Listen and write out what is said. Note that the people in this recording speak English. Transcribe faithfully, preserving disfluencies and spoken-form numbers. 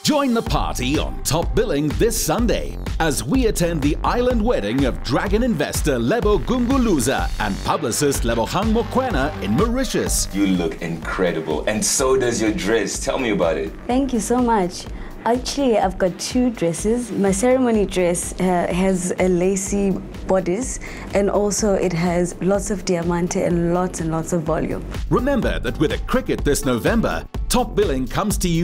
Join the party on Top Billing this Sunday as we attend the island wedding of dragon investor Lebo Gunguluza and publicist Lebohang Mokoena in Mauritius. You look incredible, and so does your dress. Tell me about it. Thank you so much. Actually, I've got two dresses. My ceremony dress uh, has a lacy bodice, and also it has lots of diamante and lots and lots of volume. Remember that with a cricket this November, Top Billing comes to you